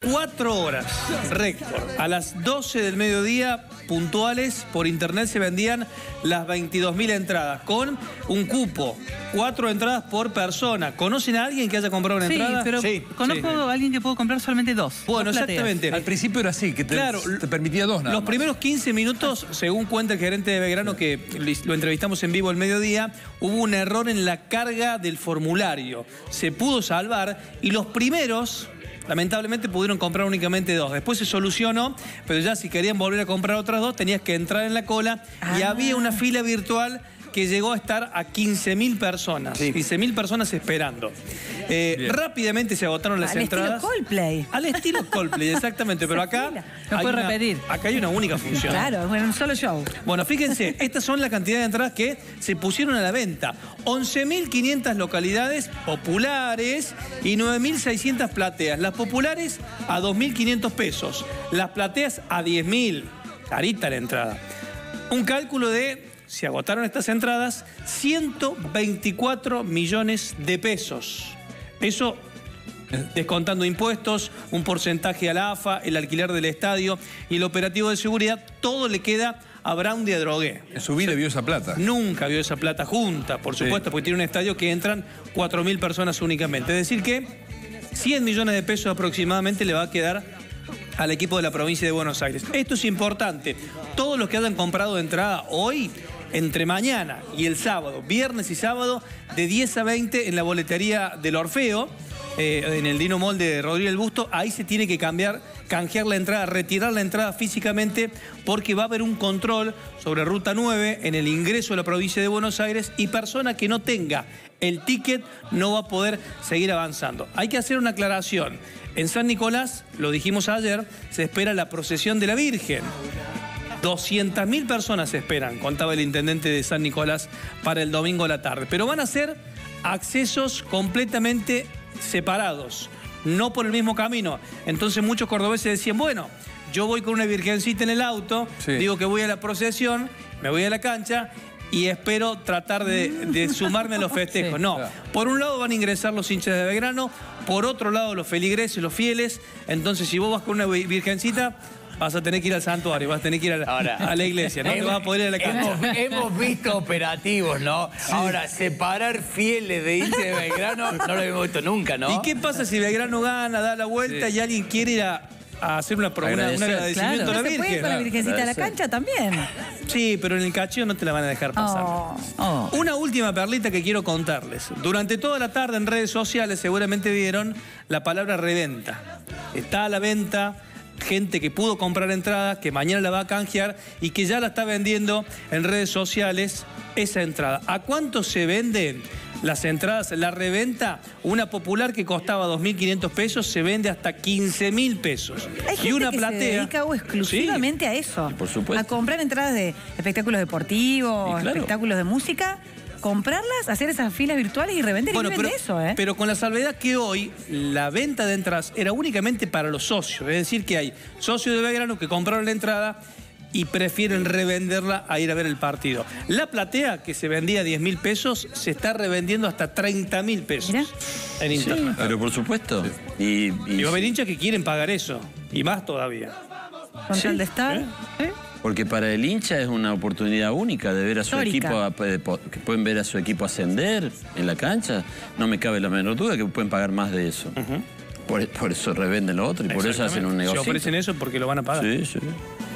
4 horas, récord. A las 12 del mediodía, puntuales, por internet se vendían las 22.000 entradas, con un cupo, 4 entradas por persona. ¿Conocen a alguien que haya comprado una entrada? Pero sí, conozco a alguien que pudo comprar solamente 2. Bueno, exactamente. Al principio era así, que te permitía 2 nada Los más. primeros 15 minutos, según cuenta el gerente de Belgrano, que lo entrevistamos en vivo el mediodía, hubo un error en la carga del formulario. Se pudo salvar y los primeros, lamentablemente, pudieron comprar únicamente 2. Después se solucionó, pero ya si querían volver a comprar otras 2, tenías que entrar en la cola y había una fila virtual que llegó a estar a 15.000 personas. Sí. 15.000 personas esperando. Rápidamente se agotaron las entradas. Al estilo Coldplay. Al estilo Coldplay, exactamente. Pero acá no puede repetir. Acá hay una única función. Claro, bueno, un solo show. Bueno, fíjense, estas son la cantidad de entradas que se pusieron a la venta. 11.500 localidades populares y 9.600 plateas. Las populares a 2.500 pesos. Las plateas a 10.000. Carita la entrada. Un cálculo de, se agotaron estas entradas, 124 millones de pesos. Eso descontando impuestos, un porcentaje a la AFA, el alquiler del estadio y el operativo de seguridad, todo le queda a Brown de Adrogué. En su vida vio esa plata. Nunca vio esa plata junta, por supuesto, porque tiene un estadio que entran 4.000 personas únicamente. Es decir que 100 millones de pesos aproximadamente le va a quedar al equipo de la provincia de Buenos Aires. Esto es importante. Todos los que hayan comprado de entrada hoy, entre mañana y el sábado, viernes y sábado, de 10 a 20 en la boletería del Orfeo, en el Dino Mall de Rodríguez el Busto, ahí se tiene que canjear la entrada, retirar la entrada físicamente, porque va a haber un control sobre Ruta 9 en el ingreso a la provincia de Buenos Aires y persona que no tenga el ticket no va a poder seguir avanzando. Hay que hacer una aclaración. En San Nicolás, lo dijimos ayer, se espera la procesión de la Virgen. 200.000 personas se esperan, contaba el intendente de San Nicolás, para el domingo a la tarde. Pero van a ser accesos completamente separados, no por el mismo camino. Entonces muchos cordobeses decían, bueno, yo voy con una virgencita en el auto, digo que voy a la procesión, me voy a la cancha y espero tratar de sumarme a los festejos. No, por un lado van a ingresar los hinchas de Belgrano, por otro lado los feligreses, los fieles. Entonces si vos vas con una virgencita, vas a tener que ir al santuario, vas a tener que ir a la iglesia, no te vas a poder ir a la cancha. Hemos visto operativos, ¿no? Sí. Ahora, separar fieles de hinchas de Belgrano no lo hemos visto nunca, ¿no? ¿Y qué pasa si Belgrano gana, da la vuelta y alguien quiere ir a hacer un agradecimiento a la Virgen? ¿Se puede con la virgencita a la cancha también? Sí, pero en el cacheo no te la van a dejar pasar. Una última perlita que quiero contarles. Durante toda la tarde en redes sociales seguramente vieron la palabra reventa. Está a la venta gente que pudo comprar entradas, que mañana la va a canjear y que ya la está vendiendo en redes sociales esa entrada. ¿A cuánto se venden las entradas? La reventa, una popular que costaba 2.500 pesos, se vende hasta 15.000 pesos. Hay gente y una que platea se dedica exclusivamente a eso. Por supuesto. A comprar entradas de espectáculos deportivos, espectáculos de música, comprarlas, hacer esas filas virtuales y revender de eso, ¿eh? Pero con la salvedad que hoy la venta de entradas era únicamente para los socios. Es decir, que hay socios de Belgrano que compraron la entrada y prefieren revenderla a ir a ver el partido. La platea, que se vendía a 10.000 pesos, se está revendiendo hasta 30.000 pesos en internet. Pero por supuesto. Y va a haber hinchas que quieren pagar eso, y más todavía. ¿Con tal de estar? Porque para el hincha es una oportunidad única de ver a su equipo, que pueden ver a su equipo ascender en la cancha. No me cabe la menor duda que pueden pagar más de eso. Por eso revenden lo otro y por eso hacen un negocio. Si ofrecen eso porque lo van a pagar. Sí, sí.